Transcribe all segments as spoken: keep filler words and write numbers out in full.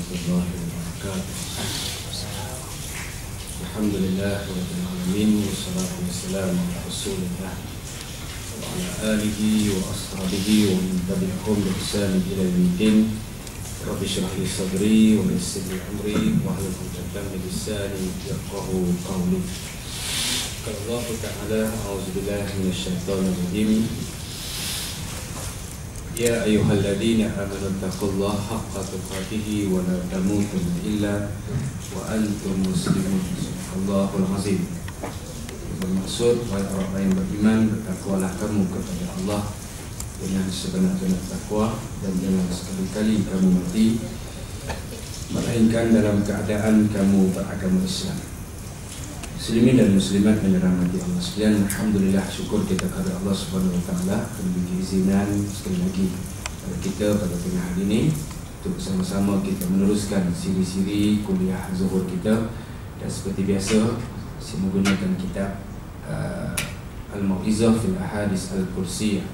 warahmatullahi wabarakatuh. Alhamdulillah rabbil alamin, wassalatu wassalamu ala Rasulillah wa ala alihi wa ashabihi wa man tabi'ahum bi ihsan ila yaumiddin. Rabbi shrah li sadri wa yassir li amri wa hlul 'uqdatam min lisani yafqahu qawli. Qala Allah ta'ala, a'udzu billahi minasy syaithanir rajim. Ya ayyuhalladzina amanu taqullaha haqqa tuqatih wa la tamutunna illa wa antum muslimun. Allahul azim. Bermaksud, wahai orang yang beriman, bertakwalah kamu kepada Allah dengan sebenar-benar takwa, dan jangan sekali-kali kamu mati melainkan dalam keadaan kamu beragama Islam. Muslimin dan muslimat yang dirahmati Allah sekalian, alhamdulillah, syukur kita kepada Allah Subhanahu wa taala memberi keizinan sekali lagi kepada kita pada tengah hari ini untuk bersama-sama kita meneruskan siri-siri kuliah zuhur kita. Dan seperti biasa, saya menggunakan kitab uh, Al-Mau'izah fil Ahadits Al-Qudsiyah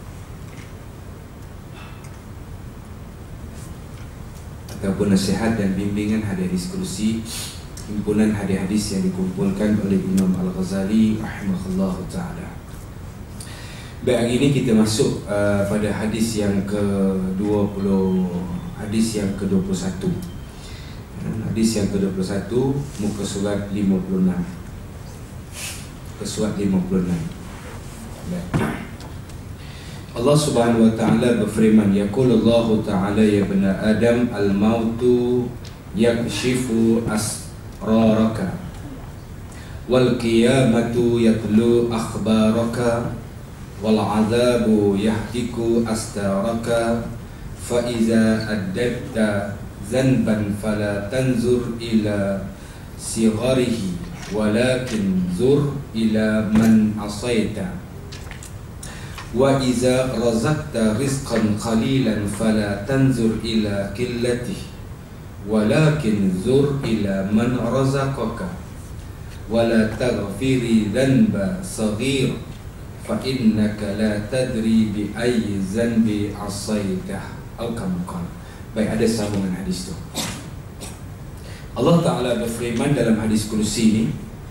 ataupun nasihat dan bimbingan hadis kursi, himpunan hadis-hadis yang dikumpulkan oleh Imam Al-Ghazali rahimahullahu ta'ala. Baik, hari ini kita masuk uh, pada hadis yang ke dua puluh, hadis yang ke dua puluh satu. Hadis yang ke dua puluh satu, muka surat lima puluh enam. Muka surat lima puluh enam. Baik. Allah Subhanahu wa ta'ala berfirman, yaqulullahu ta'ala ya bani Adam, al-mautu yakshifu as raraka wal qiyamatu yatlu akhbaraka wal azabu yahtiku astaraka fa iza addabta zanban fala tanzur ila sigharihi walakin zur ila man asaita wa iza razaqta rizqan qalilan fala tanzur ila qillatihi walakin zur ila man razaqaka wala taghfiri dhanba saghir fa innaka la tadri bi ayyi dhanbi asaitah atau kama qala. Baik, ada sambungan hadis tu. Allah Ta'ala berfirman dalam hadis kursi ini,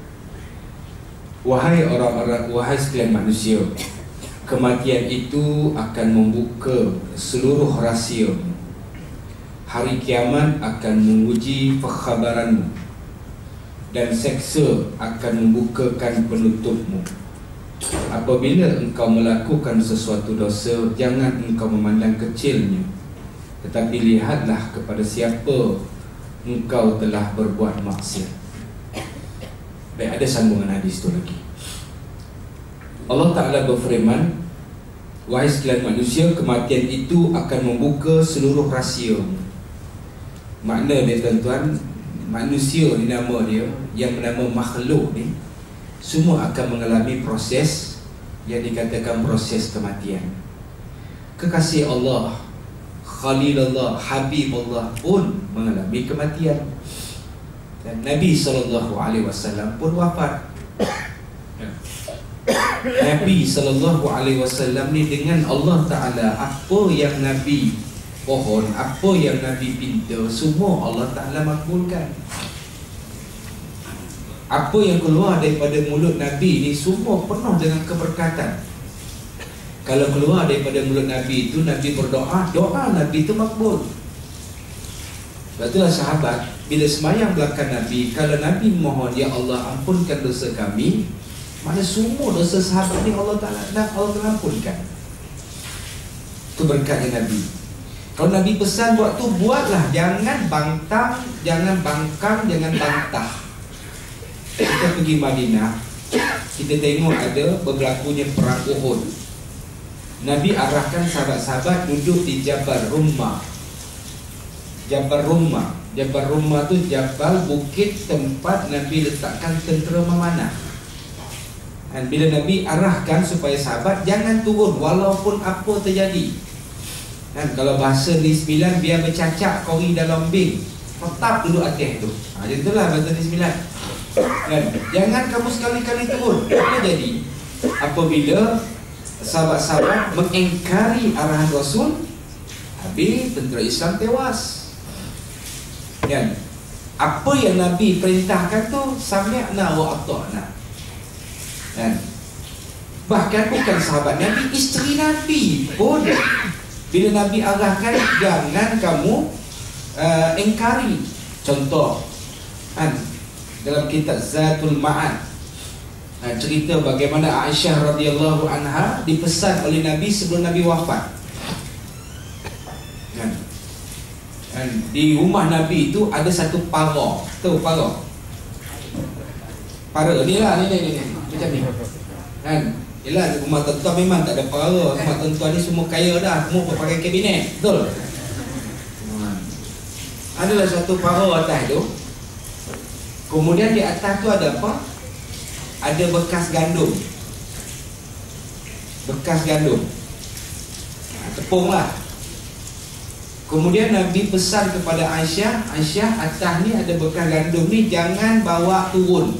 wahai orang-orang, wahai sekalian manusia, kematian itu akan membuka seluruh rahsia. Hari kiamat akan menguji perkhabaranmu, dan seksa akan membukakan penutupmu. Apabila engkau melakukan sesuatu dosa, jangan engkau memandang kecilnya, tetapi lihatlah kepada siapa engkau telah berbuat maksiat. Baik, ada sambungan hadis itu lagi. Allah Ta'ala berfirman, wahai sekalian manusia, kematian itu akan membuka seluruh rahsiamu. Makna dia, tuan-tuan, manusia ni nama dia, yang bernama makhluk ni, semua akan mengalami proses yang dikatakan proses kematian. Kekasih Allah, Khalilullah, Habibullah pun mengalami kematian. Dan Nabi sallallahu alaihi wasallam pun wafat. Nabi sallallahu alaihi wasallam ni dengan Allah Ta'ala, apa yang Nabi pohon, apa yang Nabi pinta, semua Allah Ta'ala makbulkan. Apa yang keluar daripada mulut Nabi ni semua penuh dengan keberkatan. Kalau keluar daripada mulut Nabi itu, Nabi berdoa, doa Nabi itu makbul. Sebab itulah sahabat bila semayang belakang Nabi, kalau Nabi mohon, ya Allah ampunkan dosa kami, mana semua dosa sahabat ni Allah Ta'ala Allah Ta'ala ampunkan. Itu berkatnya Nabi. Kalau Nabi pesan buat tu, buatlah. Jangan bangtang, jangan bangkang, jangan bantah. Kita pergi Madinah, kita tengok ada berlakunya perang Uhud. Nabi arahkan sahabat-sahabat duduk di Jabal Rumah. Jabal Rumah Jabal Rumah tu jabal, bukit tempat Nabi letakkan tentera memanah. Dan bila Nabi arahkan supaya sahabat jangan turun walaupun apa terjadi. Dan kalau bahasa Negeri Sembilan, biar bercacak kori dalam bing, tetap duduk atas tu. Ha, jadi itulah bahasa Negeri Sembilan. Dan jangan kamu sekali-kali turun. Apa jadi? Apabila sahabat-sahabat mengingkari arahan Rasul, habis tentera Islam tewas. Kan? Apa yang Nabi perintahkan tu sami'na wa ata'na. Kan? Bahkan bukan sahabat Nabi, isteri Nabi pun bila Nabi arahkan, jangan kamu uh, engkari. Contoh kan, dalam kitab Zatul Ma'ad, uh, cerita bagaimana Aisyah radhiyallahu anha dipesan oleh Nabi sebelum Nabi wafat. Kan? Dan di rumah Nabi itu ada satu para. Tahu para? Para ni lah, ni ni ni, ni. Macam ni kan? Yelah, rumah tuan-tuan memang tak ada para. Rumah tuan-tuan ni semua kaya dah, semua pakai kabinet. Betul? Hmm. Adalah satu para atas tu. Kemudian di atas tu ada apa? Ada bekas gandum. Bekas gandum, tepung lah. Kemudian Nabi pesan kepada Aisyah, Aisyah, atas ni ada bekas gandum ni, jangan bawa turun.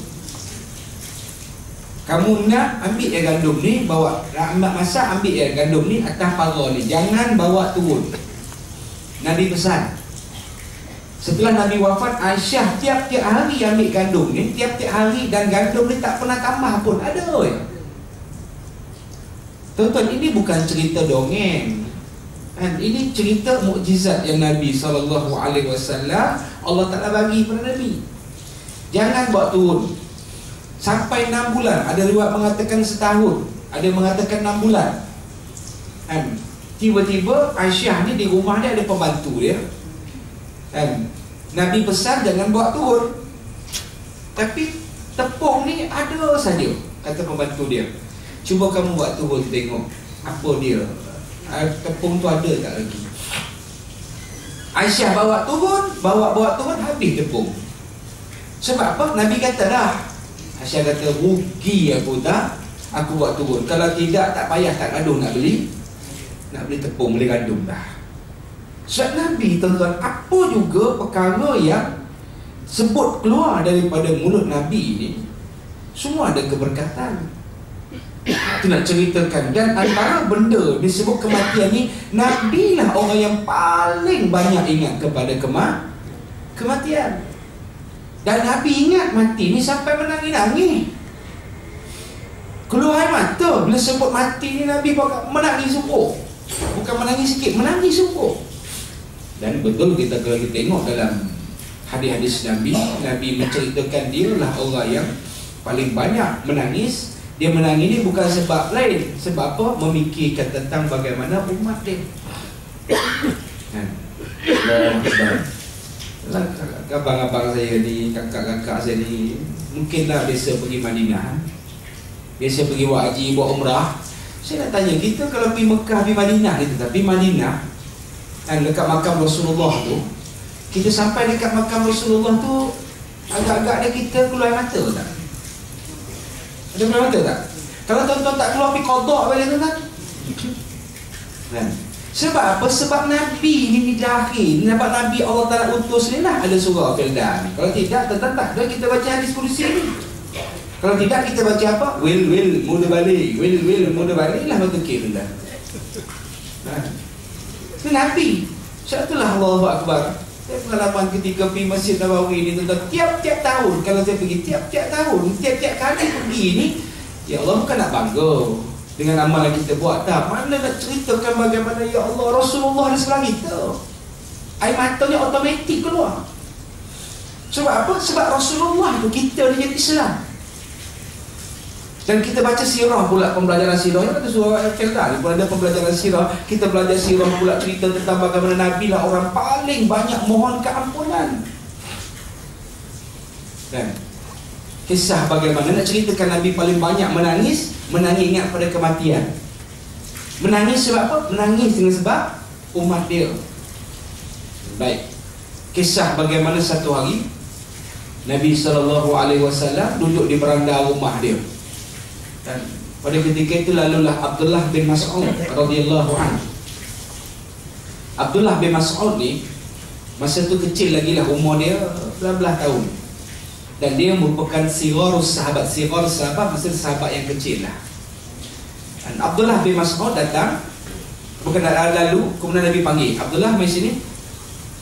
Kamu nak ambil ya gandum ni, bawa, nak masak ambil ya gandum ni atas para ni, jangan bawa turun. Nabi pesan. Setelah Nabi wafat, Aisyah tiap-tiap hari ambil gandum ni, tiap-tiap hari, dan gandum ni tak pernah tambah pun. Ada oi. Tuan-tuan, ini bukan cerita dongeng. Dan ini cerita mukjizat yang Nabi sallallahu alaihi wasallam Allah Ta'ala bagi kepada Nabi. Jangan bawa turun sampai enam bulan. Ada riwayat mengatakan setahun, ada mengatakan enam bulan. Dan tiba-tiba Aisyah ni di rumah dia ada pembantu dia. Dan Nabi pesan jangan bawa turun, tapi tepung ni ada saja. Kata pembantu dia, cuba kamu buat turun tengok apa dia, tepung tu ada tak lagi. Aisyah bawa turun, bawa-bawa turun, habis tepung. Sebab apa? Nabi kata dah. Aisyah kata, rugi aku tak, aku buat turun. Kalau tidak, tak payah, tak gaduh nak beli, nak beli tepung, beli gandum dah. Sebab Nabi, tuan-tuan, apa juga perkara yang sebut keluar daripada mulut Nabi ni, semua ada keberkatan. Itu nak ceritakan. Dan antara benda disebut kematian ni, Nabi lah orang yang paling banyak ingat kepada kema kematian. Dan Nabi ingat mati ni sampai menangis-nangis, keluar air mata bila sebut mati ni. Nabi menangis sungguh, bukan menangis sikit, menangis sungguh. Dan betul kita kalau kita tengok dalam hadis-hadis Nabi, Nabi menceritakan dia lah orang yang paling banyak menangis. Dia menangis ni bukan sebab lain, sebab apa? Memikirkan tentang bagaimana umat dia. Kan? Abang-abang saya ni, kakak-kakak saya ni, mungkinlah biasa pergi Madinah, biasa pergi buat haji, buat umrah. Saya nak tanya, kita kalau pergi Mekah, pergi Madinah gitu, tapi Madinah kan dekat makam Rasulullah tu, kita sampai dekat makam Rasulullah tu, agak-agak dia kita keluar mata tak? Ada keluar mata tak? Kalau tuan-tuan tak keluar, pergi qada balik tuan-tuan. Kan? Sebab apa? Sebab Nabi ni di dakhil. Sebab Nabi Allah Ta'ala utus ni lah ada surah Al-Fildah ni. Kalau tidak, tetap tak ada kita baca hadis kursi ni. Kalau tidak, kita baca apa? Will, will, mula balik. Will, will, mula balik lah betul Al-Fildah. Itu Nabi. Sebab itulah Allahu Akbar. Saya pengalaman ketika pergi Masjid Nabawi ni, tentang tiap-tiap tahun, kalau saya pergi tiap-tiap tahun, tiap-tiap kali pergi ni, ya Allah, bukan nak bangga dengan amalan kita buat, tak. Mana nak ceritakan bagaimana ya Allah Rasulullah di sebelah kita, air matanya automatik keluar. Sebab apa? Sebab Rasulullah tu kita dia jadi Islam. Dan kita baca sirah pula, pembelajaran sirah. Ada surah Al-Fildah ni pun ada pembelajaran sirah. Kita belajar sirah pula, cerita tentang bagaimana Nabi lah orang paling banyak mohon keampunan. Dan kisah bagaimana nak ceritakan Nabi paling banyak menangis, menangis ingat pada kematian. Menangis sebab apa? Menangis dengan sebab umat dia. Baik. Kisah bagaimana satu hari Nabi sallallahu alaihi wasallam duduk di beranda rumah dia. Dan pada ketika itu lalulah Abdullah bin Mas'ud radhiyallahu anhu. Abdullah bin Mas'ud ni masa tu kecil lagi lah, umur dia belas tahun. Dan dia merupakan sigarus sahabat. Sigar sahabat maksudnya sahabat yang kecil lah. Dan Abdullah bin Mas'ud datang, bukan lalu, kemudian Nabi panggil, Abdullah, mari sini.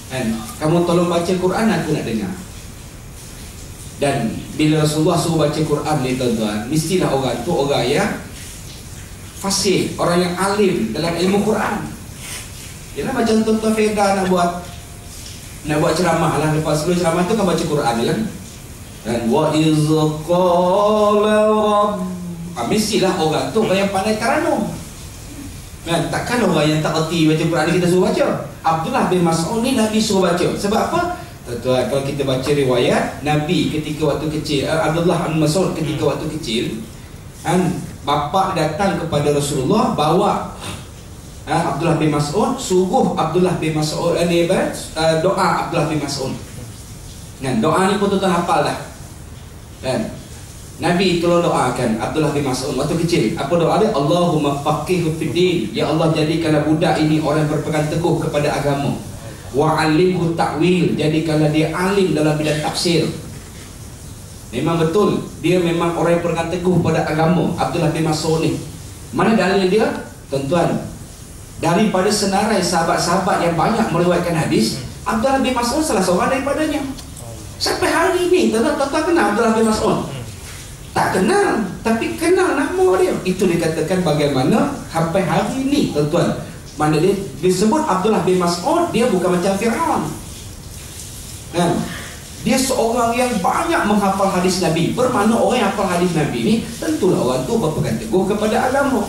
Kan, kamu tolong baca Quran, aku nak dengar. Dan bila Rasulullah suruh baca Quran ni tuan-tuan, mestilah orang tu orang yang fasih, orang yang alim dalam ilmu Quran. Yalah macam tuan-tuan Feda nak buat nak buat ceramah lah, lepas sebelum ceramah tu kan baca Quran kan. Dan wa iz qala rabb, ah, mestilah orang tu orang yang pandai taranum. Kan, takkan orang yang tak erti baca Quran ni kita suruh baca. Abdullah bin Mas'ud ni Nabi suruh baca. Sebab apa? Tuan-tuan, kalau kita baca riwayat Nabi ketika waktu kecil, uh, Abdullah bin Mas'ud ketika hmm. waktu kecil, kan, bapa datang kepada Rasulullah bawa uh, Abdullah bin Mas'ud, suruh Abdullah bin Mas'ud uh, ni uh, doa Abdullah bin Mas'ud. Kan, doa ni pun tuan-tuan hafal dah. Kan? Nabi tolong doakan Abdullah bin Mas'ud waktu kecil. Apa doa dia? Allahumma faqihhu fid din. Ya Allah, jadikanlah budak ini orang berpegang teguh kepada agama. Wa 'allimhu ta'wil. Jadikanlah dia alim dalam bidang tafsir. Memang betul, dia memang orang yang berpegang teguh pada agama, Abdullah bin Mas'ud ni. Mana dalil dia? Tuan-tuan, daripada senarai sahabat-sahabat yang banyak meriwayatkan hadis, Abdullah bin Mas'ud salah seorang daripadanya. Sampai hari ini tuan-tuan kenal Abdullah bin Mas'ud? Tak kenal, tapi kenal nama dia. Itu dikatakan bagaimana sampai hari ini tuan-tuan, mana dia disebut Abdullah bin Mas'ud, dia bukan macam Fir'aun. Kan? Dia seorang yang banyak menghafal hadis Nabi. Bermakna orang yang hafal hadis Nabi ni tentulah orang tu berpegang teguh kepada agama.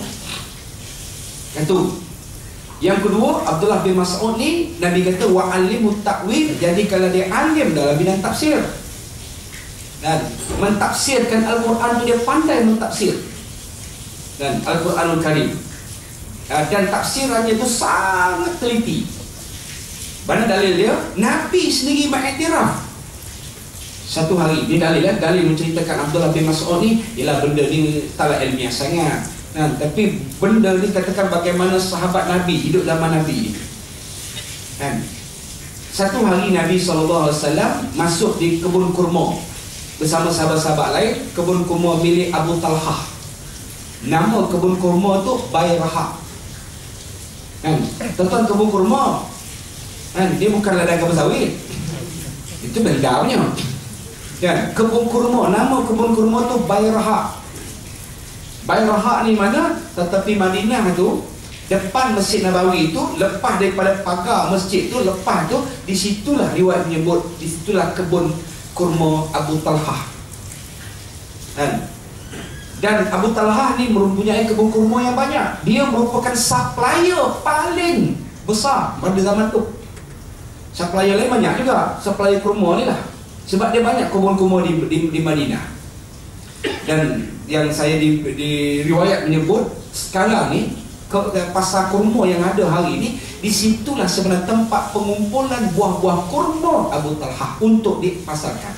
Itu. Yang kedua, Abdullah bin Mas'ud ni Nabi kata wa 'allimhu ta'wil, jadikanlah dia alim dalam bidang tafsir. Dan mentafsirkan Al-Quran, dia pandai mentafsir. Dan Al-Quranul Karim, dan tafsirannya itu sangat teliti. Mana dalil dia? Nabi sendiri mengiktiraf. Satu hari, ni dalil kan? Dalil menceritakan Abdullah bin Mas'ud ni, ialah benda ni taklah ilmiah sangat. Nah, tapi benda ni katakan bagaimana sahabat Nabi hidup zaman Nabi. Kan? Satu hari Nabi sallallahu alaihi wasallam masuk di kebun kurma bersama sahabat-sahabat lain, kebun kurma milik Abu Talhah. Nama kebun kurma tu Bayrahah. Kan? Tuan-tuan, kebun kurma kan, dia bukan ladang kelapa sawit. Itu bendanya. Kan? Kebun kurma, nama kebun kurma tu Bayrahah. Bayrahah ni mana? Tetapi Madinah tu, depan Masjid Nabawi itu, lepas daripada pagar masjid tu, lepas tu, di situlah riwayat menyebut, di situlah kebun kurma Abu Talhah. Dan, dan Abu Talhah ni mempunyai kebun kurma yang banyak. Dia merupakan supplier paling besar pada zaman tu. Supplier lain banyak juga, supplier kurma ni lah. Sebab dia banyak kebun kurma di, di, di Madinah. Dan yang saya di, di riwayat menyebut sekarang ni, ke, ke pasar kurma yang ada hari ini, disitulah sebenarnya tempat pengumpulan buah-buah kurma Abu Talhah untuk dipasarkan.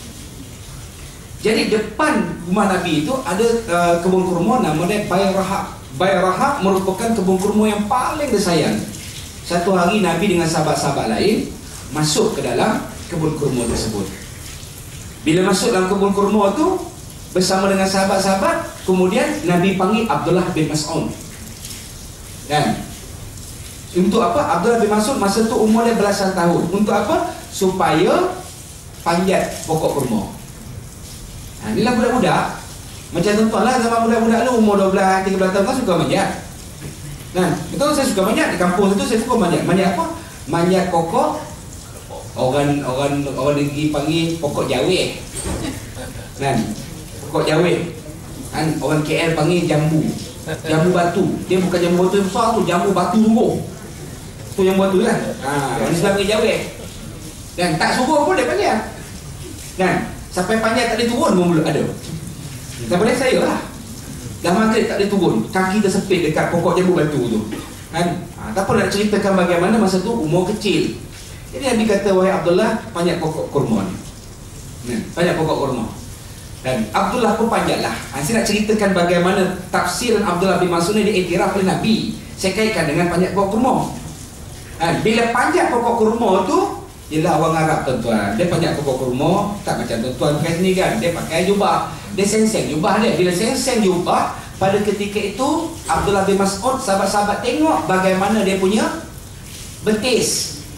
Jadi depan rumah Nabi itu ada uh, kebun kurma namanya Bayrahah. Bayrahah merupakan kebun kurma yang paling disayang. Satu hari Nabi dengan sahabat-sahabat lain masuk ke dalam kebun kurma tersebut. Bila masuk dalam kebun kurma tu bersama dengan sahabat-sahabat, kemudian Nabi panggil Abdullah bin Mas'ud. Dan untuk apa? Abdullah bin Mas'ud masa tu umur dia belasan tahun. Untuk apa? Supaya panjat pokok kurma. Ha, inilah budak-budak. Macam tuan-tuan lah, zaman budak-budak lu umur dua belas, tiga belas tahun kan suka manjat. Nah, betul, saya suka manjat. Di kampung itu saya suka manjat. Manjat apa? Manjat pokok, orang orang orang negeri panggil pokok jaweh. Kan? Pokok jaweh. Kan orang K L panggil jambu. Jambu batu. Dia bukan jambu batu yang besar tu, jambu batu sungguh. Tu yang batu kan. Ha, orang Islam panggil jaweh. Dan tak suruh pun dia panjat. Kan? Sampai panjat tak boleh turun pun belum ada. Tak boleh saya lah. Dah maghrib tak boleh turun, kaki tersepit dekat pokok jambu batu tu. Kan? Ha, tak apa nak ceritakan bagaimana masa tu umur kecil. Jadi Nabi kata, wahai Abdullah, panjat pokok kurma ni. Nah, panjat pokok kurma. Dan Abdullah pun panjatlah. Ha, saya nak ceritakan bagaimana tafsiran Abdullah bin Mas'ud ni diiktiraf oleh Nabi. Saya kaitkan dengan panjat pokok kurma. Ha, bila panjat pokok kurma tu, ialah orang Arab tuan-tuan. Dia panjat pokok kurma, tak macam tuan-tuan pakai sini kan. Dia pakai jubah. Dia seng-seng jubah dia. Bila seng-seng jubah, pada ketika itu Abdullah bin Mas'ud, sahabat-sahabat tengok bagaimana dia punya betis.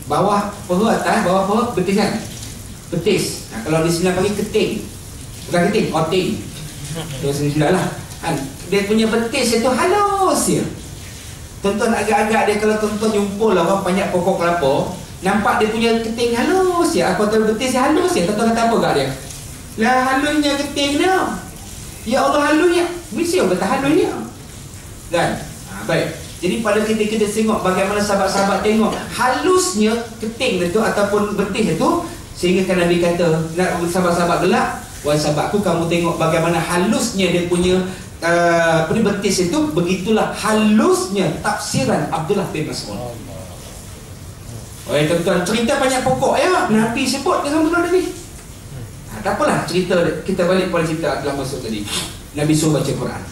Bawah peha atas, bawah peha betis kan? Betis. Nah, kalau di sini panggil keting. Bukan keting, koting. Terus ini sudah lah. Dia punya betis itu halus ya. Tonton agak-agak dia, kalau tonton jumpa lah orang banyak pokok kelapa, nampak dia punya keting halus ya. Apa tu betis halus ya. Tonton kata apa kat dia? Lah halusnya keting dia. Ya Allah halusnya. Mesti orang kata halusnya. Kan? Ha, baik. Jadi pada ketika kita tengok bagaimana sahabat-sahabat tengok halusnya keting itu ataupun betis itu, sehingga kan Nabi kata, nak sahabat-sahabat gelak, wahai sahabatku, kamu tengok bagaimana halusnya dia punya uh, apa ni, betis itu, begitulah halusnya tafsiran Abdullah bin Mas'ud. Wahai tuan-tuan, cerita banyak pokok ya, Nabi sebut dengan benda tadi. Ha, tak apalah, cerita kita balik pada cerita Abdullah Mas'ud tadi. Nabi suruh baca Quran.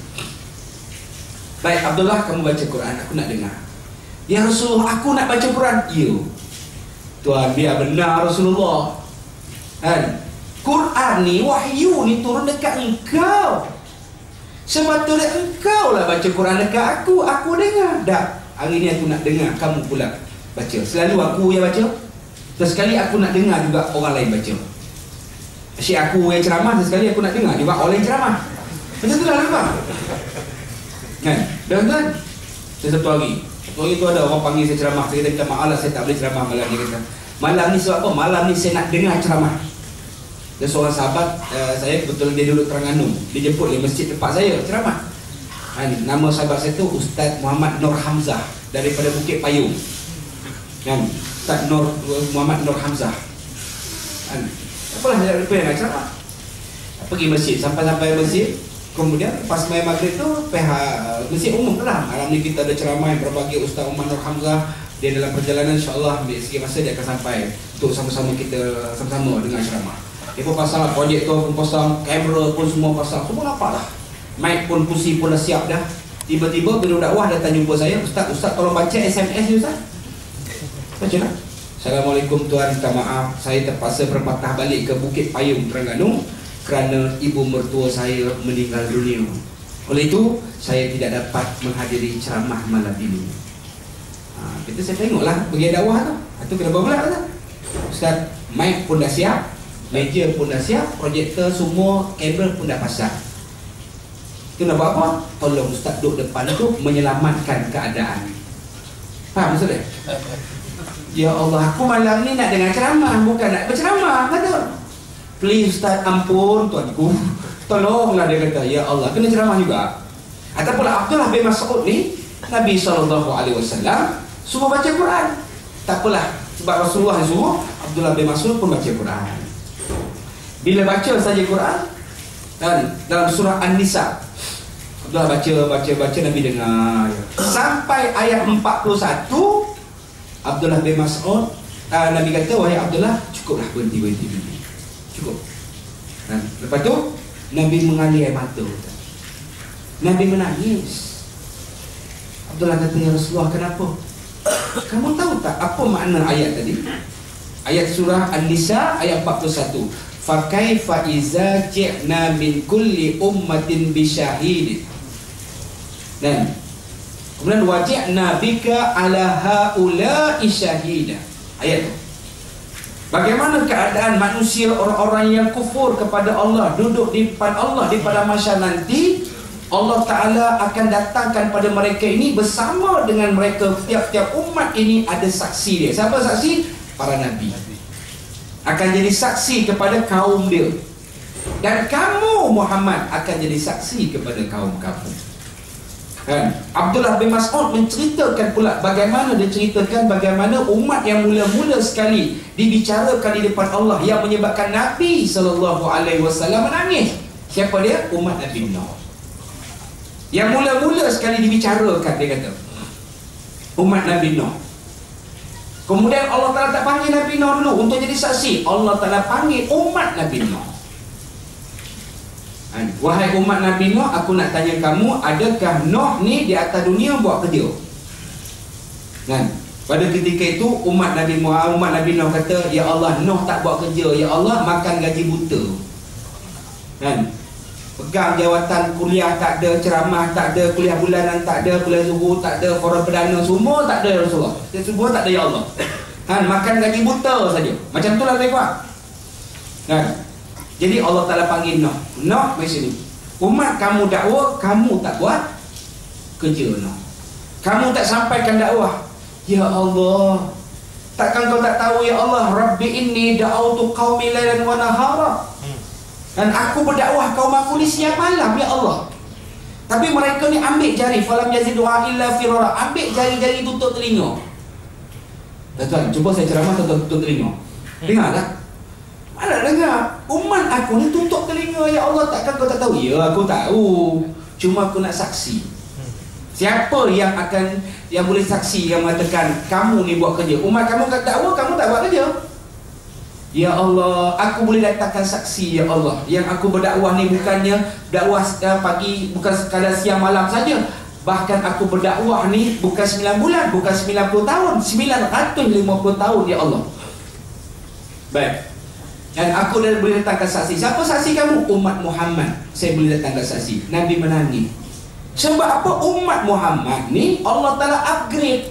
Baik Abdullah, kamu baca Quran, aku nak dengar. Ya Rasulullah, aku nak baca Quran. Ya Tuan, biar benar Rasulullah. Kan? Quran ni, wahyu ni turun dekat engkau. Sepatutnya engkau lah baca Quran dekat aku. Aku dengar. Dah, hari ni aku nak dengar kamu pula baca. Selalu aku yang baca, terus sekali aku nak dengar juga orang lain baca. Asyik aku yang ceramah, terus sekali aku nak dengar juga orang lain ceramah. Macam tu lah lepas. Kan? Dan kan? Satu hari Satu hari tu ada orang panggil saya ceramah. Saya kata, maaf lah saya tak boleh ceramah malam ni. Kata, malam ni sebab apa? Malam ni saya nak dengar ceramah. Dan seorang sahabat uh, saya, kebetulan dia duduk Terengganu, dia jemput di masjid tempat saya ceramah. Kan? Nama sahabat saya tu Ustaz Muhammad Nur Hamzah, daripada Bukit Payung. Kan? Ustaz Nur, Muhammad Nur Hamzah. Kan? Apalah dia nak ceramah. Pergi masjid, sampai-sampai masjid. Kemudian pas main maghrib tu pihak masjid umum lah. Malam ni kita ada ceramah yang berbagi Ustaz Umar Nur Hamzah. Dia dalam perjalanan, insyaAllah ambil sikit masa dia akan sampai untuk sama-sama kita sama-sama dengar ceramah. Dia pun pasang projektor pun pasang, kamera pun semua pasang, semua nampak lah. Mic pun, kursi pun dah siap dah. Tiba-tiba bila dakwah datang jumpa saya, Ustaz, Ustaz tolong baca S M S ni Ustaz. Baca lah. Assalamualaikum tuan, minta maaf saya terpaksa berpatah balik ke Bukit Payung Terengganu kerana ibu mertua saya meninggal dunia. Oleh itu, saya tidak dapat menghadiri ceramah malam ini. Ha, kita saya tengoklah bagi dakwah tu. Itu kena berbelah tu. Ustaz, mic pun dah siap, meja pun dah siap, projektor semua, kamera pun dah pasang. Itu nak buat apa? Tolong Ustaz duduk depan tu menyelamatkan keadaan. Faham maksudnya? Ya Allah, aku malam ni nak dengar ceramah, bukan nak berceramah, kata. Please Ustaz, ampun tuanku, tolonglah, dia kata. Ya Allah, kena ceramah juga. Ataupun Abdullah bin Mas'ud ni, Nabi sallallahu alaihi wasallam suruh baca Quran. Tak apalah, sebab Rasulullah suruh, Abdullah bin Mas'ud pun baca Quran. Bila baca saja Quran, dan dalam surah An-Nisa, Abdullah baca, baca, baca, Nabi dengar. Sampai ayat empat puluh satu, Abdullah bin Mas'ud, uh, Nabi kata, wahai Abdullah, cukuplah berhenti, berhenti, berhenti. Cukup. Dan lepas tu Nabi mengalir air mata. Nabi menangis. Abdullah kata, ya Rasulullah, kenapa? Kamu tahu tak apa makna ayat tadi? Ayat surah An-Nisa ayat empat puluh satu. Fa kaifa iza ji'na min kulli ummatin bi syahid. Dan kemudian waji'na bika ala haula'i syahida. Ayat tu. Bagaimana keadaan manusia, orang-orang yang kufur kepada Allah, duduk di depan Allah di pada masa nanti, Allah Ta'ala akan datangkan pada mereka ini bersama dengan mereka. Tiap-tiap umat ini ada saksi dia. Siapa saksi? Para Nabi. Akan jadi saksi kepada kaum dia. Dan kamu Muhammad akan jadi saksi kepada kaum kamu. Kan? Abdullah bin Mas'ud menceritakan pula bagaimana dia ceritakan bagaimana umat yang mula-mula sekali dibicarakan di depan Allah yang menyebabkan Nabi sallallahu alaihi wasallam menangis. Siapa dia? Umat Nabi Nuh. Yang mula-mula sekali dibicarakan, dia kata, umat Nabi Nuh. Kemudian Allah Ta'ala tak panggil Nabi Nuh dulu untuk jadi saksi. Allah Ta'ala panggil umat Nabi Nuh. Wahai umat Nabi Nuh, aku nak tanya kamu, adakah Nuh ni di atas dunia buat kerja? Kan? Pada ketika itu umat Nabi Muhammad, umat Nabi Nuh kata, ya Allah, Nuh tak buat kerja. Ya Allah, makan gaji buta. Kan? Pegang jawatan kuliah tak ada, ceramah tak ada, kuliah bulanan tak ada, kuliah zuhur tak ada, forum perdana semua tak ada, ya Rasulullah. Semua tak ada, ya Allah. Kan makan gaji buta saja. Macam itulah lebih kuat. Kan? Jadi Allah Taala panggil Nuh. Nuh mai sini. Umat kamu dakwah, kamu tak buat kerja Nuh. Kamu tak sampaikan dakwah. Ya Allah, takkan kau tak tahu ya Allah, Rabbi inni da'autu qaumi lailan wa nahara. Dan aku berdakwah kaum aku ni siang malam ya Allah. Tapi mereka ni ambil jari, falam yazidua illa firara. Ambil jari-jari tutup telinga. Tuan-tuan, cuba saya ceramah tutup, tutup telinga. Dengar tak? Mana dengar? Umat aku ni tutup telinga ya Allah, takkan kau tak tahu? Ya aku tahu, cuma aku nak saksi. Siapa yang akan, yang boleh saksi, yang mengatakan kamu ni buat kerja? Umat kamu kata dakwah, kamu tak buat kerja. Ya Allah, aku boleh datangkan saksi ya Allah. Yang aku berdakwah ni bukannya dakwah pagi, bukan sekadar siang malam saja. Bahkan aku berdakwah ni bukan sembilan bulan, bukan sembilan puluh tahun, sembilan ratus lima puluh tahun ya Allah. Baik. Dan aku dah boleh datangkan saksi. Siapa saksi kamu? Umat Muhammad. Saya boleh datangkan saksi. Nabi menangis. Sebab apa? Umat Muhammad ni Allah Ta'ala upgrade.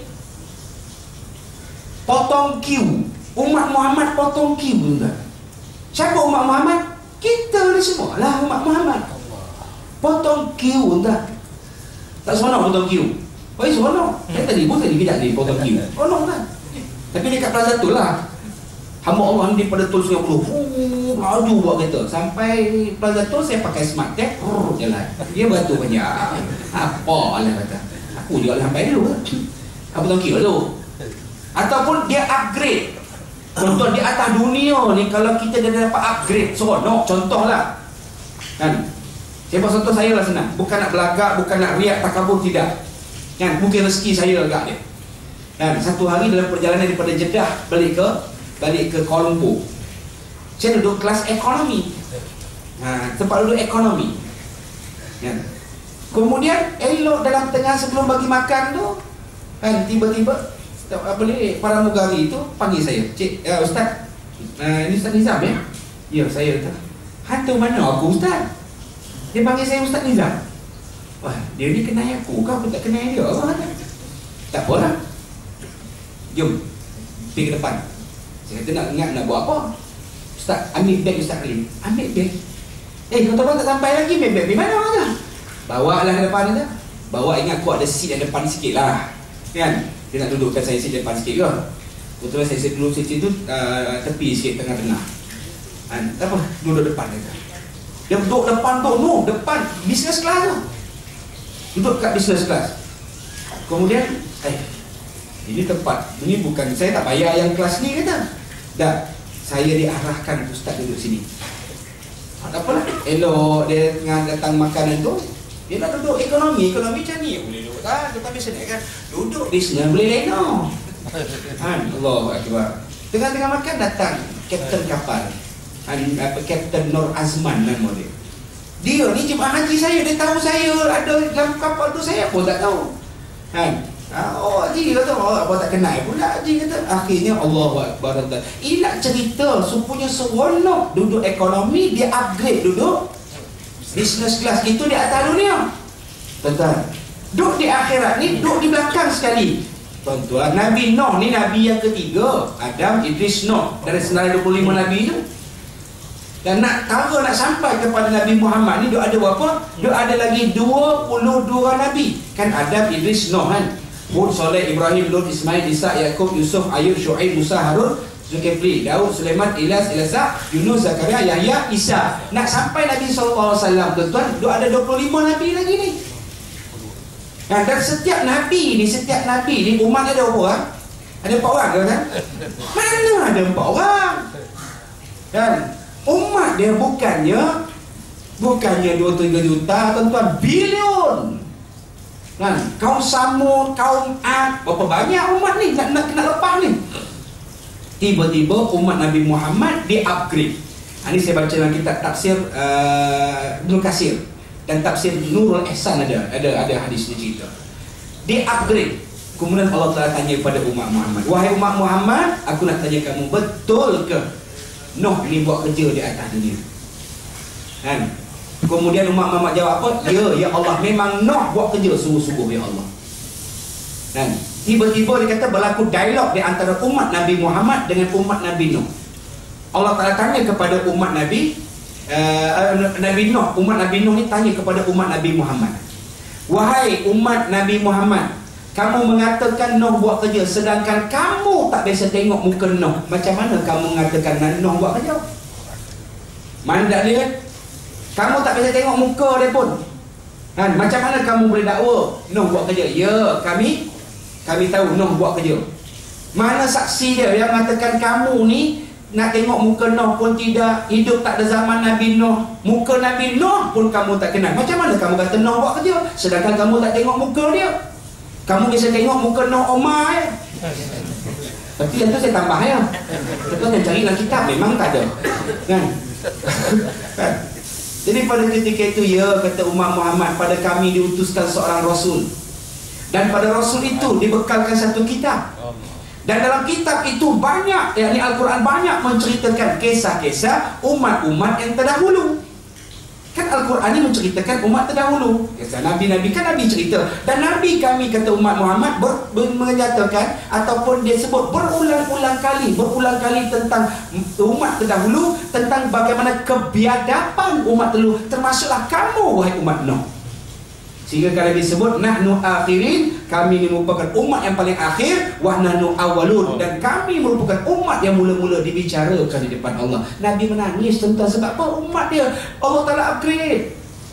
Potong queue. Umat Muhammad potong queue tuan. Siapa umat Muhammad? Kita ni semua lah umat Muhammad. Potong queue tuan. Tak seronok potong queue. Oh seronok. Saya tadi pun tadi kejap ni potong queue. Seronok kan. Tapi dekat Plaza Tol lah, hamba Allah ni pada tol Sungai Buloh, laju buat kereta. Sampai Plaza Tol saya pakai smart tag, jalan. Dia batu banyak. Apa lah kata. Aku juga sampai dulu. Apa tahu kira tu. Ataupun dia upgrade. Contoh di atas dunia ni, kalau kita dah dapat upgrade, seronok. Contohlah. Kan? Saya buat contoh saya lah senang. Bukan nak belagak, bukan nak riak, takabur, tidak. Kan? Mungkin rezeki saya agak dia. Kan? Satu hari dalam perjalanan daripada Jeddah balik ke balik ke Kuala Lumpur, saya duduk kelas ekonomi. Ha, tempat duduk ekonomi. Ya. Kemudian elok dalam tengah sebelum bagi makan tu, kan tiba-tiba apa ni pramugari itu panggil saya, "Cik, uh, Ustaz, uh, ini Ustaz Nizam ya?" "Ya, saya Ustaz." "Hantu mana aku Ustaz?" Dia panggil saya Ustaz Nizam. Wah, dia ni kenal aku ke apa tak kenal dia? Apa kan? Tak apalah. Jom pergi ke depan. Saya kata nak ingat nak buat apa? Ustaz, ambil beg Ustaz kali. Ambil beg. Eh, kau tahu tak sampai lagi, beg beg di mana mana? Bawa lah ke depan tu. Bawa, ingat aku ada seat yang depan sikit lah. Kan? Dia nak dudukkan saya seat depan sikit ke? Kebetulan saya duduk seat tu uh, tepi sikit, tengah-tengah. Kan? Tak apa, duduk depan dia. Dia duduk depan tu, no, depan business class tu. Duduk kat business class. Kemudian, eh, ini tempat, ini bukan, saya tak bayar yang kelas ni kata. Dah, saya diarahkan Ustaz duduk sini. Tak apalah, elok dia tengah datang makanan tu, dia nak duduk ekonomi, ekonomi macam ni. Boleh duduk tak? Tetapi saya kan, duduk di sini boleh leno. Han, Allahu Akbar. Tengah-tengah makan datang kapten kapal. Han, apa, Kapten Nur Azman nama dia. Dia ni jemaah haji saya, dia tahu saya ada dalam kapal tu, saya pun tak tahu. Han, Ha, oh Haji kata, oh, apa tak kenal pula Haji kata. Akhirnya Allahu Akbar. Ini nak cerita supaya seronok duduk ekonomi, dia upgrade duduk business class. Itu di atas dunia. Tuan-tuan, duduk di akhirat ni, duduk di belakang sekali. Tuan-tuan, Nabi Nuh ni Nabi yang ketiga. Adam, Idris, Nuh. Dari sembilan puluh lima Nabi tu. Dan nak tahu, nak sampai kepada Nabi Muhammad ni, duk ada berapa? Duk ada lagi dua puluh dua Nabi. Kan Adam, Idris, Nuh kan. Hud, Saleh, Ibrahim, Lut, Ismail, Ishak, Yaqub, Yusuf, Ayub, Syuaib, Musa, Harun, Zulkifli, Daud, Sulaiman, Ilyas, Ilyasa, Yunus, Zakaria, Yahya, Isa. Nak sampai Nabi sallallahu alaihi wasallam, tuan-tuan, duk ada dua puluh lima Nabi lagi ni. Nah, dan setiap Nabi ni, setiap Nabi ni, umat ada berapa orang? Ada empat orang ke kan? Mana ada empat orang? Kan? Umat dia bukannya bukannya dua puluh tiga juta, tuan-tuan, bilion. Kan? Kaum Samud, kaum Ad, berapa banyak umat ni nak nak kena lepas ni. Tiba-tiba umat Nabi Muhammad di upgrade. Ha, ini saya baca dalam kitab tafsir uh, Ibnu Katsir dan tafsir Nurul Ihsan ada ada ada hadis ni cerita. Di upgrade. Kemudian Allah Taala tanya kepada umat Muhammad, "Wahai umat Muhammad, aku nak tanya kamu, betul ke Nuh ni buat kerja di atas dunia?" Kan? Kemudian umat Muhammad jawab apa? "Ya, ya Allah, memang Nuh buat kerja sungguh-sungguh ya Allah." Dan tiba-tiba dia kata berlaku dialog di antara umat Nabi Muhammad dengan umat Nabi Nuh. Allah Ta'ala tanya kepada umat Nabi uh, Nabi Nuh, umat Nabi Nuh ni tanya kepada umat Nabi Muhammad, wahai umat Nabi Muhammad, kamu mengatakan Nuh buat kerja, sedangkan kamu tak biasa tengok muka Nuh. Macam mana kamu mengatakan Nuh buat kerja? Mana tak boleh kan? Kamu tak biasa tengok muka dia pun. Ha, macam mana kamu boleh dakwa Nuh buat kerja? Ya, kami Kami tahu Nuh buat kerja. Mana saksi dia yang mengatakan kamu ni nak tengok muka Nuh pun tidak, hidup tak ada zaman Nabi Nuh, muka Nabi Nuh pun kamu tak kenal. Macam mana kamu kata Nuh buat kerja, sedangkan kamu tak tengok muka dia? Kamu biasa tengok muka Nuh Omar ya? Tapi yang tu saya tambah ya. Lepas saya cari dalam kitab, memang tak ada kan? Kan? Jadi pada ketika itu, ya, kata umat Muhammad, pada kami diutuskan seorang Rasul, dan pada Rasul itu dibekalkan satu kitab. Dan dalam kitab itu banyak, yakni Al-Quran banyak menceritakan kisah-kisah umat-umat yang terdahulu. Kan Al-Quran ini menceritakan umat terdahulu. Kisah Nabi-Nabi, kan Nabi cerita. Dan Nabi kami, kata umat Muhammad, ber, ber, menyatakan ataupun dia sebut berulang-ulang kali, berulang kali tentang umat terdahulu, tentang bagaimana kebiadaban umat terdahulu, termasuklah kamu, wahai umat Nuh. Sehingga kalau disebut nahnu akhirin, kami ini merupakan umat yang paling akhir, wa nahnu awwalun, dan kami merupakan umat yang mula-mula dibicarakan di depan Allah. Nabi menangis tentang sebab apa? Umat dia Allah Ta'ala upgrade.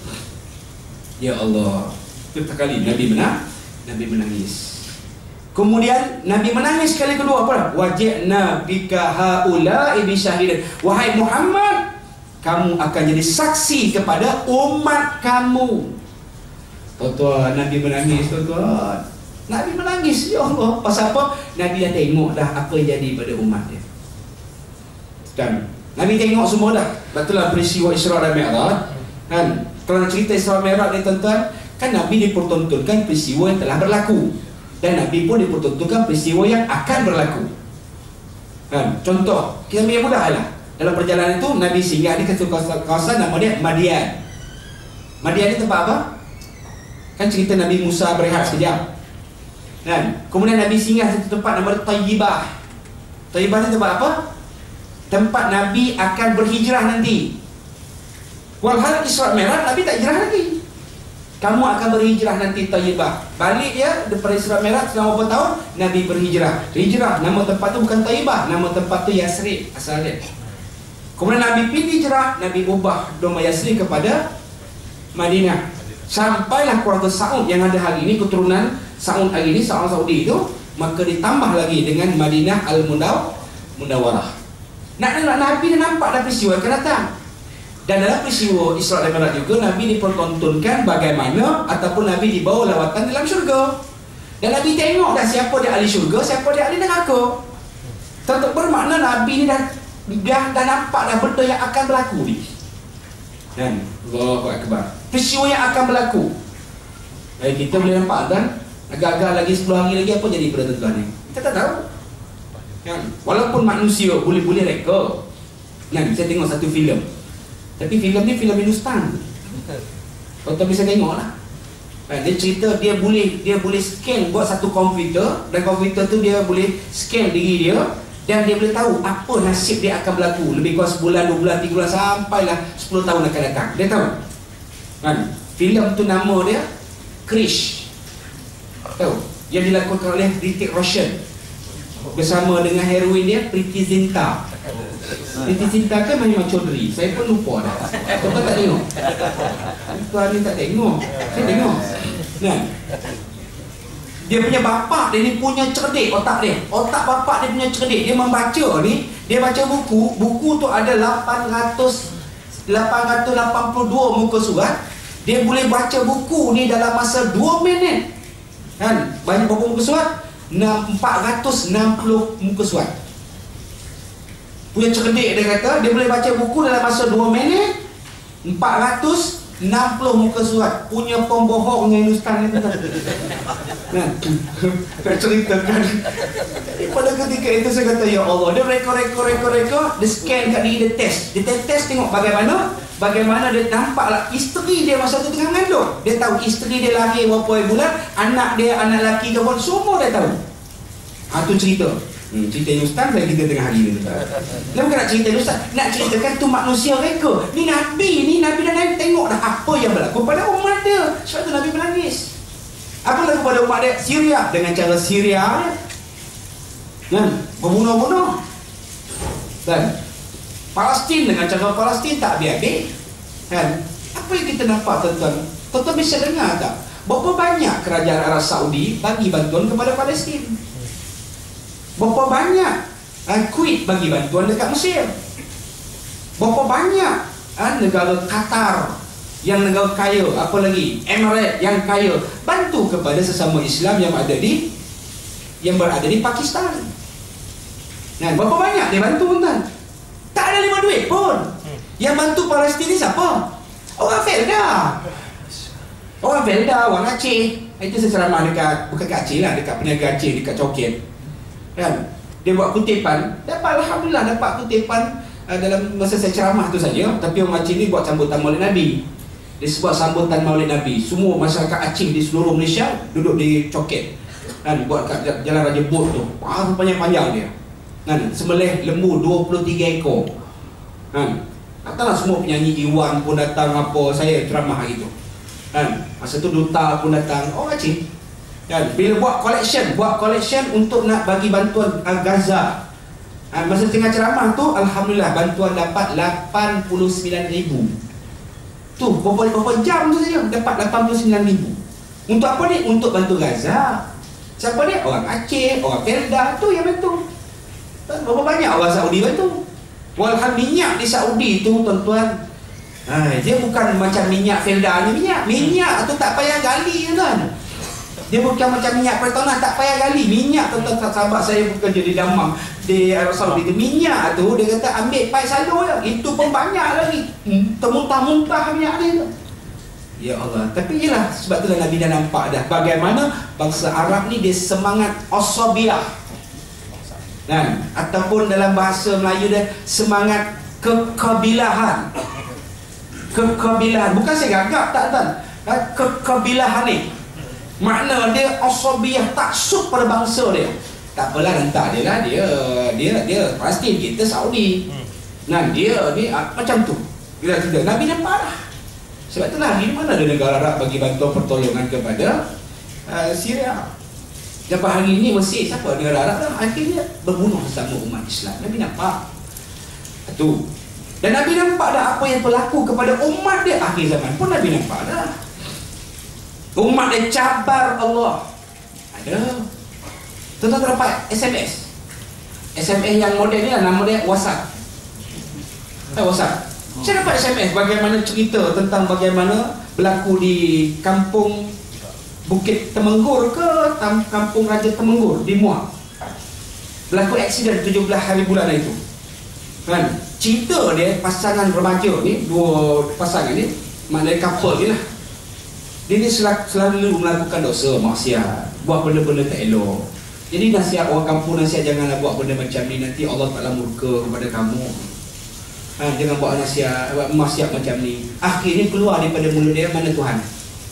Ya Allah, pertama kali Nabi menang, Nabi menangis. Kemudian Nabi menangis kali kedua, apa? Waj'na bika haula'i bisyahidin. Wahai Muhammad, kamu akan jadi saksi kepada umat kamu. Tuan-tuan, Nabi menangis, tuan-tuan. Nabi menangis, ya Allah. Pasal apa? Nabi dah tengok dah apa yang jadi pada umat dia. Dan Nabi tengok semua dah. Betullah peristiwa Isra dan Mi'raj. Kan? Kalau nak cerita Isra dan Mi'raj ni, tuan-tuan, kan Nabi dipertontonkan peristiwa yang telah berlaku, dan Nabi pun dipertontonkan peristiwa yang akan berlaku. Kan? Contoh, kita ambil mudah lah. Dalam perjalanan itu, Nabi singgah di kawasan, kawasan nama dia Madian. Madian ni tempat apa? Kan cerita Nabi Musa berehat sekejap kan? Kemudian Nabi singgah satu tempat nama Tayyibah. Tayyibah ni tempat apa? Tempat Nabi akan berhijrah nanti. Walhal Isra Mi'raj Nabi tak hijrah lagi. Kamu akan berhijrah nanti Tayyibah. Balik ya daripada Isra Mi'raj selama berapa tahun Nabi berhijrah. Hijrah, nama tempat tu bukan Tayyibah, nama tempat tu Yasrib asalnya. Kemudian Nabi pergi hijrah, Nabi ubah nama Yasrib kepada Madinah. Sampailah keluarga Sa'ud yang ada hari ini, keturunan Sa'ud hari ini, Sa'ud Saudi itu, maka ditambah lagi dengan Madinah Al-Munawwarah. Nak nak Nabi dah nampak dah peristiwa akan datang. Dan dalam peristiwa Isra dan Mi'raj juga Nabi dipertontonkan bagaimana ataupun Nabi dibawa lawatan dalam syurga. Dan Nabi tengok dah siapa dia ahli syurga, siapa dia ahli neraka. Tentu bermakna Nabi ni dah dah, dah nampak dah benda yang akan berlaku ni. Dan Allahu Akbar, peristiwa yang akan berlaku. Eh, kita boleh nampak kan? Agak-agak lagi sepuluh hari lagi apa jadi pada tuan ni? Kita tak tahu kan? Walaupun manusia boleh-boleh reka. Kan? Saya tengok satu filem, tapi filem ni filem Hindustan. Kau tak bisa tengok lah. Kan? Dia cerita dia boleh dia boleh scan buat satu komputer, dan komputer tu dia boleh scan diri dia, dan dia boleh tahu apa nasib dia akan berlaku. Lebih kurang sebulan, dua bulan, tiga bulan, sampailah sepuluh tahun akan datang. Dia tahu kan? Filem tu nama dia Krish. Tahu? Yang dilakukan oleh Hrithik Roshan bersama dengan heroin dia Preity Zinta. Preity Zinta kan Mahima Chaudhry. Saya pun lupa dah. Tuan tak tengok? Tuan ni tak tengok. Saya tengok. Nah, dia punya bapak dia ni punya cerdik otak dia. Otak bapak dia punya cerdik. Dia membaca ni, dia baca buku. Buku tu ada lapan ratus lapan puluh dua muka surat. Dia boleh baca buku ni dalam masa dua minit. Kan? Banyak berapa muka surat? empat ratus enam puluh muka surat. Punya cerdik dia kata, dia boleh baca buku dalam masa dua minit, empat ratus enam puluh muka surat. Punya pembohong dengan Hindustan ni kata. Nah, tak ceritakan. Jadi pada ketika itu saya kata, ya Allah, dia rekod rekod rekod rekod, dia scan kat diri, dia test. Dia test, test tengok bagaimana bagaimana dia nampaklah isteri dia masa tu tengah mengandung. Dia tahu isteri dia lahir berapa bulan, anak dia, anak lelaki ke pun, semua dia tahu. Ha, tu cerita. Hmm, cerita Ustaz saya kita tengah hari ni. Dia bukan nak cerita Ustaz, nak ceritakan tu manusia mereka. Ni Nabi, ni Nabi dan Nabi tengok dah apa yang berlaku pada umat dia. Sebab tu Nabi menangis. Apa berlaku pada umat dia? Syria dengan cara Syria kan, berbunuh-bunuh. Dan Palestin dengan cara Palestin tak habis-habis kan. Apa yang kita nampak tuan-tuan? Tuan-tuan bisa dengar tak? Berapa banyak kerajaan Arab Saudi bagi bantuan kepada Palestin? Berapa banyak uh, Kuwait bagi bantuan dekat Mesir? Berapa banyak uh, negara Qatar yang negara kaya, apa lagi, Emirates yang kaya, bantu kepada sesama Islam yang ada di yang berada di Pakistan. Nah, berapa banyak dia bantu tuan? Tak ada lima duit pun. Yang bantu Palestin ni siapa? Orang Felda. Orang Felda, orang Aceh. Itu saya ceramah dekat, bukan kat Aceh lah, dekat Peniaga Aceh, dekat Coket kan. Dia buat kutipan, dapat Alhamdulillah dapat kutipan uh, dalam masa saya ceramah tu saja. Tapi orang Aceh ni buat sambutan Maulid Nabi. Dia sebut sambutan Maulid Nabi. Semua masyarakat Aceh di seluruh Malaysia duduk di Coket kan, buat kat Jalan Raja Bot tu. Wah, panjang-panjang dia kan, sembelih lembu dua puluh tiga ekor kan. Datanglah semua penyanyi Iwan pun datang, apa saya ceramah hari tu kan. Masa tu duta pun datang, oh Aceh kan. Bila buat collection, buat collection untuk nak bagi bantuan uh, Gaza. Ha, masa tengah ceramah tu, Alhamdulillah bantuan dapat lapan puluh sembilan ribu. Tu, berapa, berapa jam tu saja dapat lapan puluh sembilan ribu. Untuk apa ni? Untuk bantu Gaza. Siapa ni? Orang Aceh, orang Felda, tu yang bantu. Berapa banyak orang Saudi bantu. Walaupun minyak di Saudi tu tuan-tuan, ha, dia bukan macam minyak Felda ni minyak. Minyak tu tak payah gali kan. Dia bukan macam minyak Petronas, tak payah gali. Minyak tuan-tuan, sahabat saya bekerja di Damam di Arab Saudi tu, minyak tu dia kata ambil paip salur je, itu pun banyak lagi. hmm, Termuntah-muntah minyak dia tu. Ya Allah. Tapi yelah, sebab tu Nabi dah nampak dah bagaimana bangsa Arab ni dia semangat asabiah kan, ataupun dalam bahasa Melayu dia semangat kekabilahan. Kekabilahan, bukan saya gagap tak tuan. Kekabilahan ni makna dia asabiah, taksub pada bangsa dia. Tak apalah, rentak dia lah, dia dia dia Palestin, kita Saudi. Nah, dia ni ah, macam tu. Bila tidak Nabi nampak lah. Sebab itulah di mana ada negara Arab bagi bantuan pertolongan kepada uh, Syria. Sampai hari ini Mesir, siapa negara Arab lah, akhirnya berbunuh sesama umat Islam. Nabi nampak tu. Dan Nabi nampak dah apa yang berlaku kepada umat dia akhir zaman pun. Nabi nampak dah umat dia cabar Allah. Ada tuan-tuan dapat S M S S M S yang moden ni lah, nama dia WhatsApp. Eh, WhatsApp. Saya dapat S M S bagaimana cerita tentang bagaimana berlaku di kampung Bukit Temenggur ke kampung Raja Temenggur di Muar. Berlaku aksiden tujuh belas hari bulan itu kan. Cerita dia pasangan remaja ni, dua pasangan ni, maknanya couple ni lah. Dia ni selalu, selalu melakukan dosa, maksiat, buat benda-benda tak elok. Jadi nasihat orang kampung, nasihat janganlah buat benda macam ni, nanti Allah Ta'ala murka kepada kamu. Ha, jangan buat nasihat, buat maksiat macam ni. Akhirnya keluar daripada mulut dia, mana Tuhan?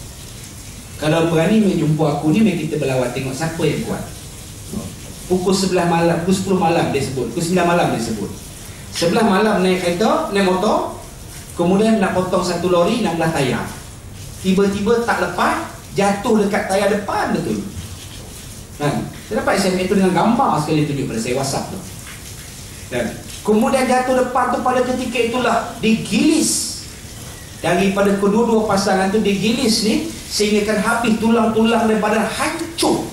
Kalau berani menjumpa aku ni, mari kita berlawat tengok siapa yang kuat. Pukul sebelas malam, pukul sepuluh malam dia sebut, pukul sembilan malam dia sebut. Sebelah malam naik kereta, naik motor, kemudian nak potong satu lori, enam belas tayar. Tiba-tiba tak lepas, jatuh dekat tayar depan betul. Kan? Saya dapat S M S itu dengan gambar sekali tunjuk pada saya WhatsApp tu. Dan kemudian jatuh depan tu, pada ketika itulah digilis. Daripada kedua-dua pasangan tu digilis ni, sehingga kan habis tulang-tulang daripada hancur.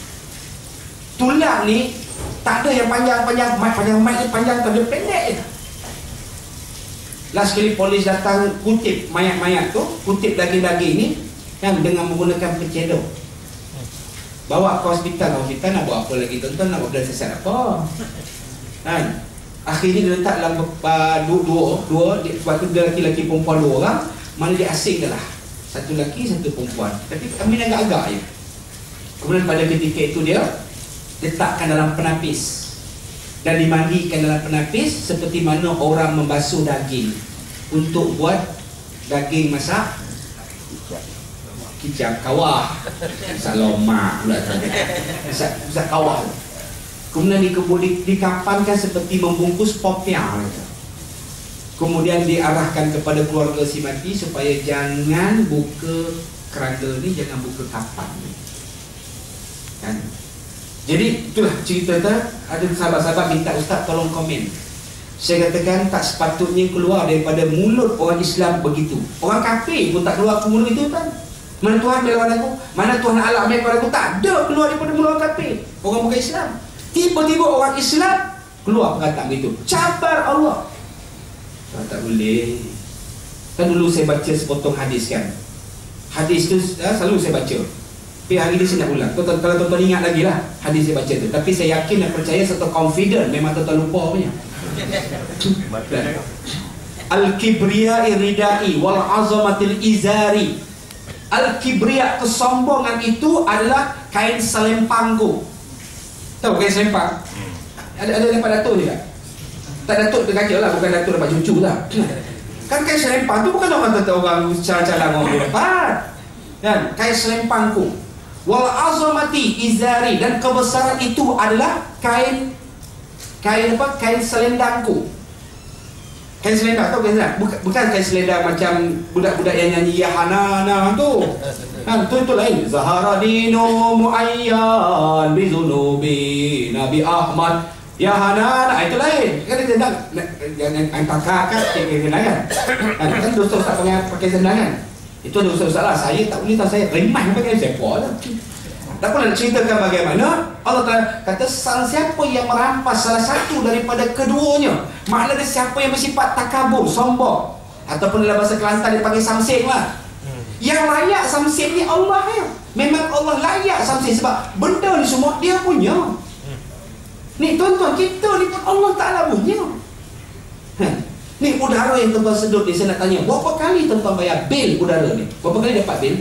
Tulang ni tak ada yang panjang-panjang, mic panjang mic ni panjang, tak ada pendek je. Last kali polis datang kutip mayat-mayat tu, kutip daging-daging ni kan, dengan menggunakan pencedok. Bawa ke hospital, hospital nak buat apa lagi tuan-tuan, nak buat belas sesat apa kan. Akhirnya dia letak dalam uh, dua, dua, dua dia, sebab tu dia lelaki-lelaki perempuan dua orang, mana dia asing dah lah, satu lelaki satu perempuan, tapi kami agak-agak je. Kemudian pada ketika itu dia letakkan dalam penapis dan dimandikan dalam penapis seperti mana orang membasuh daging. untuk buat daging masak kicap kawah, masak lomak pula, masak, masak kawah. Kemudian dikebuli, dikapankan seperti membungkus popiah. Kemudian diarahkan kepada keluarga si mati supaya jangan buka keranda ni, jangan buka kapan ni. Kan? Jadi itulah cerita tu. Ada sahabat-sahabat minta ustaz tolong komen. Saya katakan tak sepatutnya keluar daripada mulut orang Islam begitu. Orang kafir pun tak keluar ke mulut itu kan. Mana Tuhan melawan aku? Mana Tuhan Allah melawan aku? Tak ada keluar daripada mulut orang kafir. Orang bukan Islam. Tiba-tiba orang Islam keluar perkataan begitu. Cabar Allah. Tak, tak boleh. Kan dulu saya baca sepotong hadis kan. Hadis tu eh, selalu saya baca. Tapi hari ni saya nak ulang. Kalau tuan-tuan ingat lagi lah hadis saya baca tu. Tapi saya yakin dan percaya serta confident. Memang tuan-tuan lupa punya. Al-kibriya iridai wal azamatil izari. Al-kibriya, kesombongan itu adalah kain selempangku. Tahu kain selempang? Ada ada dapat datuk ni tak? Tak datuk terkaca lah, bukan datuk dapat cucu lah. Kan kain selempang tu bukan orang kata orang cara-cara orang dapat. Kan? Kain selempangku. Wal azamati izari, dan kebesaran itu adalah kain kain apa? Kain selendangku. Kain selendang, tahu kain selendang? Bukan, bukan kain selendang macam budak-budak yang nyanyi Ya Hanana tu. Kan tu itu lain. Zahara dino muayyan bizunubi Nabi Ahmad Ya Hanana, itu lain. Kan dia selendang jangan angkat-angkat kain selendang kan. Kan dosa tak pakai pakai selendang kan. Itu ada ustaz-ustaz lah. Saya tak boleh tahu, saya remah pakai sepak lah. Tak pernah ceritakan bagaimana Allah Ta'ala kata siapa yang merampas salah satu daripada keduanya, maknanya siapa yang bersifat takabur, sombong, ataupun dalam bahasa Kelantan dia panggil samsing lah. Yang layak samsing ni Allah ya. Memang Allah layak samsing sebab benda ni semua dia punya. Ni tuan-tuan, kita ni pun Allah Ta'ala punya. Ha. Ni udara yang tuan-tuan sedut ni, saya nak tanya, berapa kali tuan-tuan bayar bil udara ni? Berapa kali dapat bil?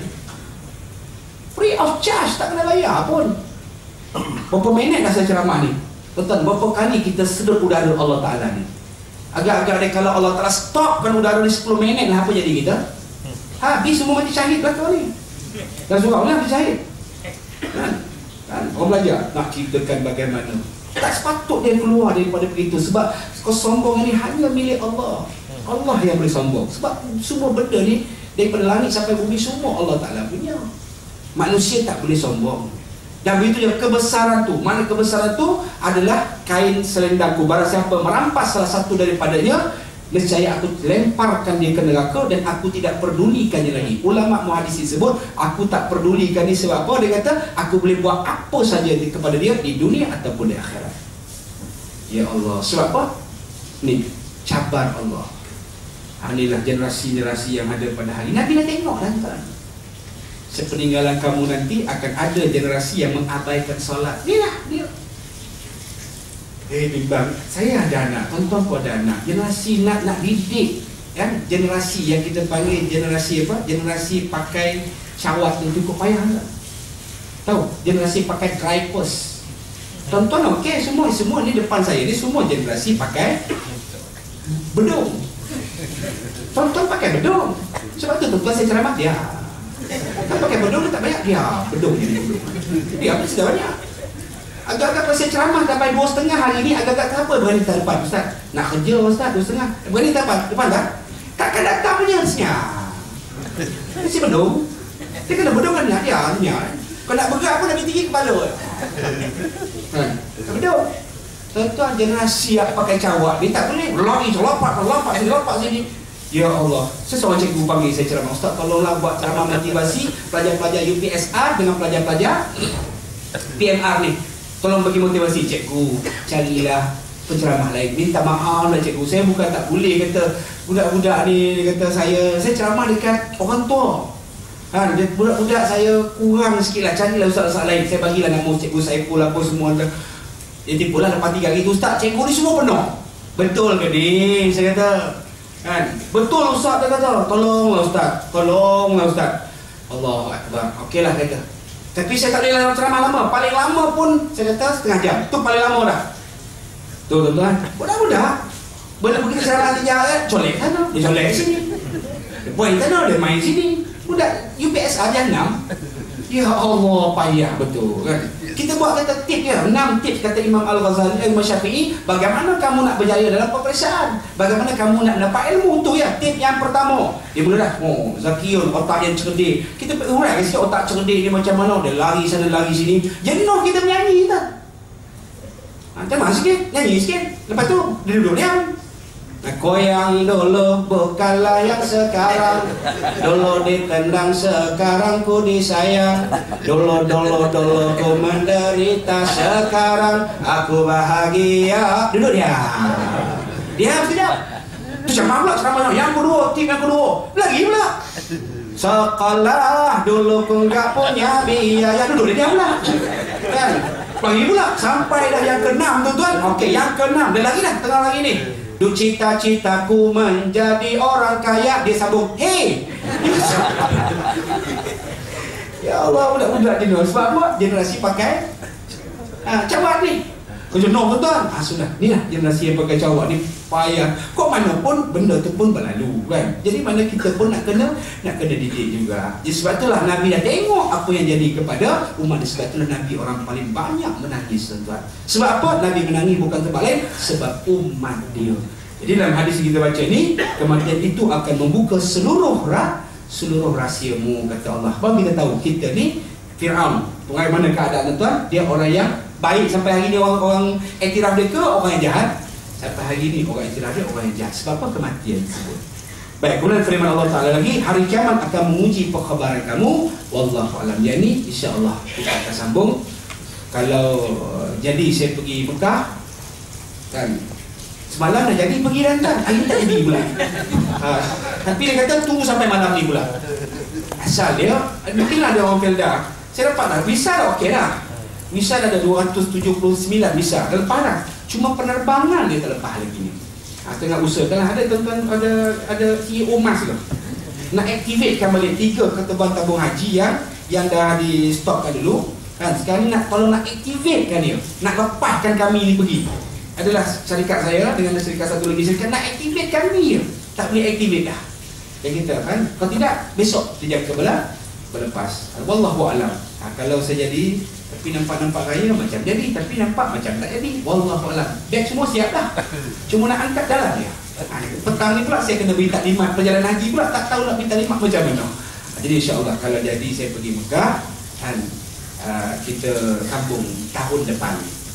Free of charge, tak kena bayar pun. Berapa minit dah saya ceramah ni? Tuan-tuan, berapa kali kita sedut udara Allah Ta'ala ni? Agak-agak dia kalau Allah Ta'ala stopkan udara ni sepuluh minit lah, apa jadi kita? Habis semua mati syahid belakang ni. Dan surau ni mati syahid. Kan? Kan? Orang belajar nak ceritakan bagaimana tak sepatutnya keluar daripada begitu. Sebab kesombongan ni hanya milik Allah. Allah yang boleh sombong. Sebab semua benda ni daripada langit sampai bumi semua Allah Ta'ala punya. Manusia tak boleh sombong. Dan begitu juga kebesaran tu. Mana kebesaran tu adalah kain selendangku. Barang siapa merampas salah satu daripadanya, nescaya aku lemparkan dia ke neraka dan aku tidak pedulikannya lagi. Ulama muhadis sebut aku tak pedulikan dia sebab apa? Dia kata aku boleh buat apa saja kepada dia di dunia ataupun di akhirat. Ya Allah, sebab apa? Ni cabar Allah. Inilah generasi-generasi yang ada pada hari Nabi dah tengok dah tuan. Sepeninggalan kamu nanti akan ada generasi yang mengabaikan solat. Inilah dia. Eh bimbang, saya ada anak, tuan-tuan pun ada anak. Generasi nak nak didik, kan? Generasi yang kita panggil generasi apa? Generasi pakai syawat tu cukup payah tak? Tahu? Generasi pakai diapers. Tuan-tuan okey, semua semua ni depan saya ni semua generasi pakai bedung. Tuan-tuan pakai bedung. Sebab tu tuan-tuan saya ceramah dia. Tak pakai bedung tak banyak dia. Bedung ni bedung. Dia apa sudah banyak. Agak-agak kalau saya ceramah sampai dua setengah hari ni, agak-agak kenapa berani tak depan Ustaz? Nak kerja Ustaz, dua setengah. Berani tak depan? Depan tak? Takkan datang punya senyap. Mesti bedung. Dia kena bedung kan dia, dia. Kalau nak bergerak pun lebih tinggi kepala. Ha, bedung. Tuan-tuan, generasi yang pakai cawak ni tak boleh. Lari, lompat, lompat sini, lompat sini. Ya Allah, seseorang cikgu panggil saya ceramah, Ustaz tolonglah buat ceramah motivasi pelajar-pelajar U P S R dengan pelajar-pelajar P M R ni. Tolong bagi motivasi cikgu, carilah penceramah lain. Minta maaf lah cikgu, saya bukan tak boleh kata budak-budak ni, dia kata saya saya ceramah dekat orang tua. Ha, budak-budak saya kurang sikit lah, carilah ustaz-ustaz lain. Saya bagilah nama cikgu Saiful apa semua. Dia tipu lah lepas tiga hari tu, Ustaz cikgu ni semua penuh. Betul ke ni? Saya kata kan, betul Ustaz, dia kata tolonglah Ustaz, tolonglah Ustaz. Allahu Akbar. Okey lah kata. Tapi saya tak boleh ceramah lama. Paling lama pun saya kata setengah jam. Tu paling lama dah. Tu tuan-tuan, budak-budak Bila pergi secara tijarat, colek sana, dia colek sini. Dia poin sana, dia main sini. Budak U P S A dia enam. Ya Allah, payah betul kan. Kita buat kata tip ya, enam tips kata Imam Al-Ghazali, Imam Syafi'i, bagaimana kamu nak berjaya dalam peperiksaan, bagaimana kamu nak dapat ilmu tu ya. Tip yang pertama, dia mula dah, oh Zakiyun, otak yang cerdik. Kita urai sikit otak cerdik ni macam mana, dia lari sana lari sini, jenuh kita menyanyi tak? Ha, tengok sikit, nyanyi sikit. Lepas tu dia duduk diam. Aku yang dulu bukanlah yang sekarang. Dulu ditendang, sekarang ku disayang. Dulu, dulu, dulu ku menderita, sekarang aku bahagia. Duduk diam. Diam sekejap. Tu macam pula ceramahnya. Yang kedua, tip yang kedua. Lagi pula. Sekolah dulu ku enggak punya biaya. Duduk dia diam pula. Kan? Lagi pula. Sampai dah yang keenam tuan-tuan. Okey, yang keenam. Dia lagi dah tengah lagi ni. Duk cita-citaku menjadi orang kaya. Dia sambung, hey. Ya Allah, budak-budak jenuh. Sebab apa? Generasi pakai ha, cawat ni. Kau jenuh tuan-tuan. Ha, sudah, ni lah generasi yang pakai cawat ni. Payah. Kok mana pun benda tu pun berlalu kan. Jadi mana kita pun nak kena Nak kena didik juga. Jadi sebab itulah Nabi dah tengok apa yang jadi kepada umat dia. Sebab itulah Nabi orang paling banyak menangis tuan-tuan. Sebab apa? Nabi menangis bukan sebab lain, sebab umat dia. Jadi dalam hadis yang kita baca ni, kematian itu akan membuka seluruh rah, seluruh rahsiamu, kata Allah. Bahawa kita tahu kita ni Fir'aun, bagaimana keadaan tuan? Dia orang yang baik sampai hari ni, orang-orang iktiraf dia ke orang yang jahat? Sampai hari ni orang iktiraf dia orang yang jahat. Sebab apa? Kematian tersebut. Baik, kemudian firman Allah Ta'ala lagi, hari kiamat akan menguji perkhabaran kamu. Wallahu a'lam. Yang ni insya-Allah kita akan sambung. Kalau jadi saya pergi Mekah kan, semalam dah jadi pergi dan tak, hari tak jadi pula. Ha, tapi dia kata tunggu sampai malam ni pula. Asal dia, mungkinlah ada orang Felda. Saya dapat dah, visa dah okey dah. Visa dah ada dua ratus tujuh puluh sembilan visa, dah lepas dah. Cuma penerbangan dia tak lepas lagi ni. Ha, tengah usahakan, ada tuan-tuan, ada ada C E O Mas tu. Nak aktifkan balik tiga keterbang tabung haji yang yang dah di stopkan dulu. Kan, sekarang nak, kalau nak aktifkan dia, nak lepaskan kami ni pergi. Adalah syarikat saya dengan syarikat satu lagi syarikat nak aktivate kami je. Tak boleh aktivate dah. Yang kita kan, kalau tidak besok dia jaga belah berlepas. Wallahu a'lam. Ha, kalau saya jadi tapi nampak-nampak raya macam jadi, tapi nampak macam tak jadi. Wallahu a'lam. Beg semua siap dah. Cuma nak angkat dalam dia. Ha, petang ni pula saya kena beri taklimat perjalanan haji pula, tak tahu nak beri taklimat macam mana. Ha, jadi insya-Allah kalau jadi saya pergi Mekah dan uh, kita sambung tahun depan.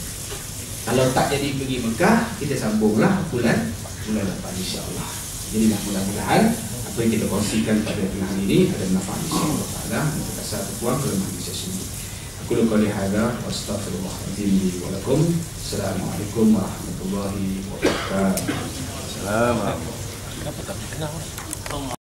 Kalau tak jadi pergi Mekah, kita sambunglah bulan bulan depan insya-Allah. Jadi mudah-mudahan apa yang kita kongsikan pada tengah hari ini ada manfaat insya-Allah taala untuk kasar terpuang ke manusia semua. Aku qouli hadza wa astaghfirullahalazim wa lakum. Assalamualaikum warahmatullahi wabarakatuh. Assalamualaikum.